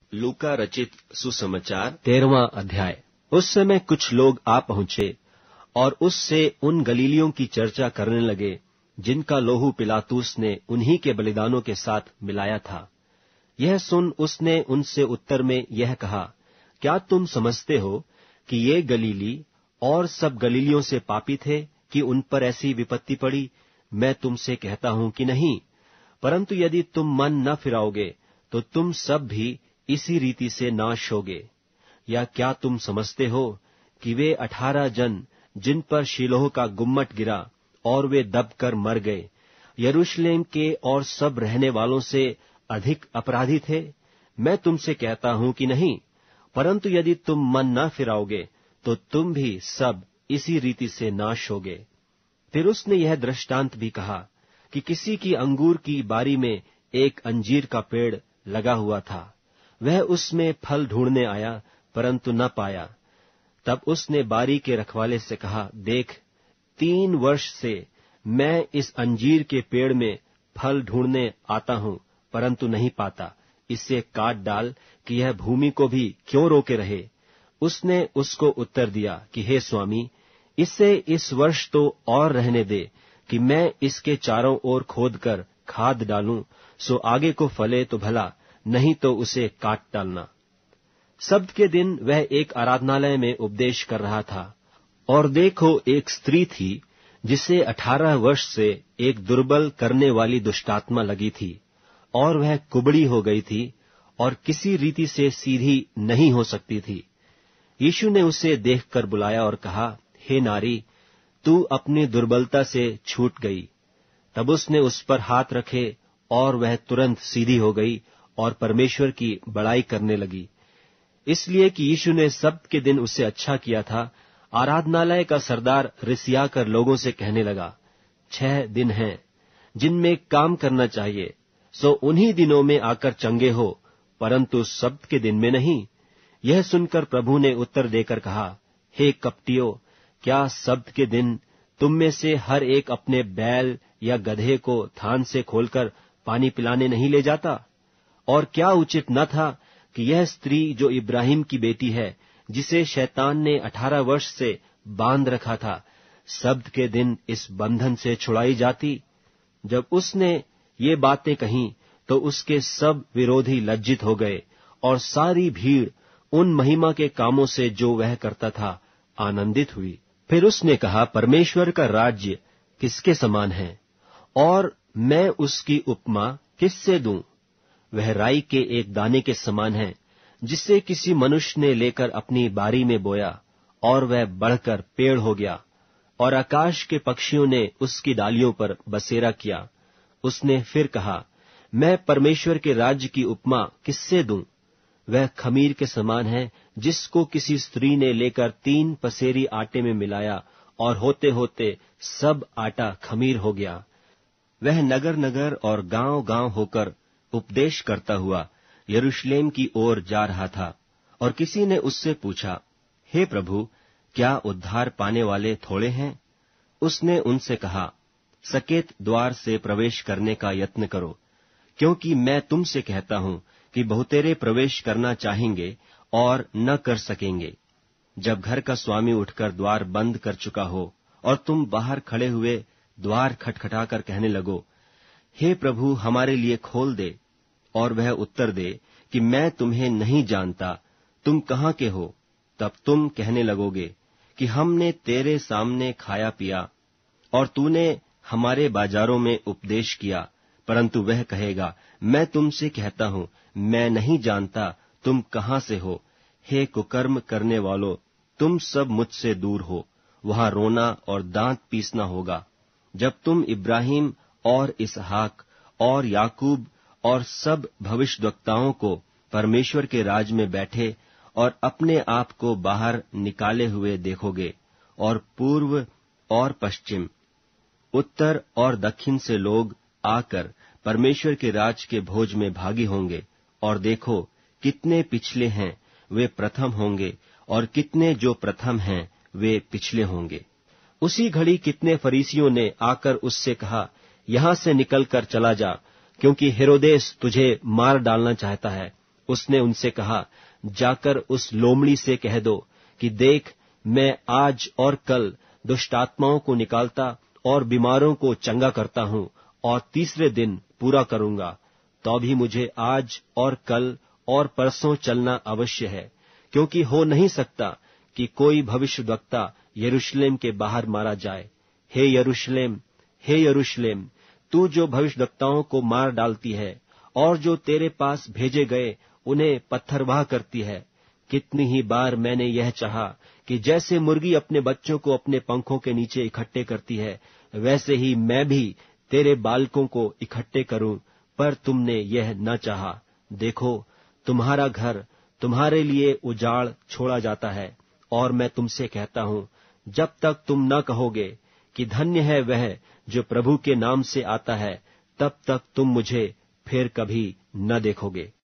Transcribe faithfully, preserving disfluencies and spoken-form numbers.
लूका रचित सुसमाचार तेरहवां अध्याय। उस समय कुछ लोग आ पहुंचे और उससे उन गलीलियों की चर्चा करने लगे जिनका लोहू पिलातुस ने उन्हीं के बलिदानों के साथ मिलाया था। यह सुन उसने उनसे उत्तर में यह कहा, क्या तुम समझते हो कि ये गलीली और सब गलीलियों से पापी थे कि उन पर ऐसी विपत्ति पड़ी? मैं तुमसे कहता हूं कि नहीं, परंतु यदि तुम मन न फिराओगे तो तुम सब भी इसी रीति से नाश होगे। या क्या तुम समझते हो कि वे अठारह जन जिन पर शीलोह का गुम्मट गिरा और वे दबकर मर गए, यरूशलेम के और सब रहने वालों से अधिक अपराधी थे? मैं तुमसे कहता हूं कि नहीं, परंतु यदि तुम मन न फिराओगे तो तुम भी सब इसी रीति से नाश होगे। फिर उसने यह दृष्टांत भी कहा कि किसी की अंगूर की बारी में एक अंजीर का पेड़ लगा हुआ था। वह उसमें फल ढूंढने आया, परंतु न पाया। तब उसने बारी के रखवाले से कहा, देख, तीन वर्ष से मैं इस अंजीर के पेड़ में फल ढूंढने आता हूं, परंतु नहीं पाता। इसे काट डाल कि यह भूमि को भी क्यों रोके रहे। उसने उसको उत्तर दिया कि हे स्वामी, इसे इस वर्ष तो और रहने दे कि मैं इसके चारों ओर खोदकर खाद डालूं, सो आगे को फले तो भला, नहीं तो उसे काट डालना। सब्त के दिन वह एक आराधनालय में उपदेश कर रहा था, और देखो, एक स्त्री थी जिसे अठारह वर्ष से एक दुर्बल करने वाली दुष्टात्मा लगी थी, और वह कुबड़ी हो गई थी और किसी रीति से सीधी नहीं हो सकती थी। यीशु ने उसे देखकर बुलाया और कहा, हे नारी, तू अपनी दुर्बलता से छूट गई। तब उसने उस पर हाथ रखे और वह तुरंत सीधी हो गई और परमेश्वर की बड़ाई करने लगी। इसलिए कि यीशु ने सब्त के दिन उसे अच्छा किया था, आराधनालय का सरदार रिसिया कर लोगों से कहने लगा, छह दिन हैं जिनमें काम करना चाहिए, सो उन्हीं दिनों में आकर चंगे हो, परंतु सब्त के दिन में नहीं। यह सुनकर प्रभु ने उत्तर देकर कहा, हे कपटियों, क्या सब्त के दिन तुम में से हर एक अपने बैल या गधे को थान से खोलकर पानी पिलाने नहीं ले जाता? और क्या उचित न था कि यह स्त्री जो इब्राहिम की बेटी है, जिसे शैतान ने अठारह वर्ष से बांध रखा था, सब्त के दिन इस बंधन से छुड़ाई जाती? जब उसने ये बातें कहीं तो उसके सब विरोधी लज्जित हो गए, और सारी भीड़ उन महिमा के कामों से जो वह करता था आनंदित हुई। फिर उसने कहा, परमेश्वर का राज्य किसके समान है, और मैं उसकी उपमा किससे दूं? वह राई के एक दाने के समान है, जिसे किसी मनुष्य ने लेकर अपनी बारी में बोया, और वह बढ़कर पेड़ हो गया, और आकाश के पक्षियों ने उसकी डालियों पर बसेरा किया। उसने फिर कहा, मैं परमेश्वर के राज्य की उपमा किससे दूं? वह खमीर के समान है, जिसको किसी स्त्री ने लेकर तीन पसेरी आटे में मिलाया, और होते होते सब आटा खमीर हो गया। वह नगर नगर और गांव गांव होकर उपदेश करता हुआ यरूशलेम की ओर जा रहा था, और किसी ने उससे पूछा, हे प्रभु, क्या उद्धार पाने वाले थोड़े हैं? उसने उनसे कहा, सकेत द्वार से प्रवेश करने का यत्न करो, क्योंकि मैं तुमसे कहता हूं कि बहुतेरे प्रवेश करना चाहेंगे और न कर सकेंगे। जब घर का स्वामी उठकर द्वार बंद कर चुका हो और तुम बाहर खड़े हुए द्वार खटखटाकर कहने लगो, हे प्रभु, हमारे लिए खोल दे, और वह उत्तर दे कि मैं तुम्हें नहीं जानता, तुम कहाँ के हो? तब तुम कहने लगोगे कि हमने तेरे सामने खाया पिया और तूने हमारे बाजारों में उपदेश किया। परंतु वह कहेगा, मैं तुमसे कहता हूं, मैं नहीं जानता, तुम कहां से हो? हे कुकर्म करने वालों, तुम सब मुझसे दूर हो। वहां रोना और दांत पीसना होगा, जब तुम इब्राहिम और इसहाक और याकूब और सब भविष्यद्वक्ताओं को परमेश्वर के राज में बैठे और अपने आप को बाहर निकाले हुए देखोगे, और पूर्व और पश्चिम, उत्तर और दक्षिण से लोग आकर परमेश्वर के राज के भोज में भागी होंगे। और देखो, कितने पिछले हैं वे प्रथम होंगे, और कितने जो प्रथम हैं वे पिछले होंगे। उसी घड़ी कितने फरीसियों ने आकर उससे कहा, यहां से निकलकर चला जा, क्योंकि हेरोदेस तुझे मार डालना चाहता है। उसने उनसे कहा, जाकर उस लोमड़ी से कह दो कि देख, मैं आज और कल दुष्टात्माओं को निकालता और बीमारों को चंगा करता हूं और तीसरे दिन पूरा करूंगा। तो भी मुझे आज और कल और परसों चलना अवश्य है, क्योंकि हो नहीं सकता कि कोई भविष्यद्वक्ता यरूशलेम के बाहर मारा जाए। हे यरूशलेम, हे यरूशलेम, तू जो भविष्यद्वक्ताओं को मार डालती है और जो तेरे पास भेजे गए उन्हें पत्थरवाह करती है, कितनी ही बार मैंने यह चाहा कि जैसे मुर्गी अपने बच्चों को अपने पंखों के नीचे इकट्ठे करती है, वैसे ही मैं भी तेरे बालकों को इकट्ठे करूं, पर तुमने यह न चाहा। देखो, तुम्हारा घर तुम्हारे लिए उजाड़ छोड़ा जाता है, और मैं तुमसे कहता हूं, जब तक तुम न कहोगे कि धन्य है वह जो प्रभु के नाम से आता है, तब तक तुम मुझे फिर कभी न देखोगे।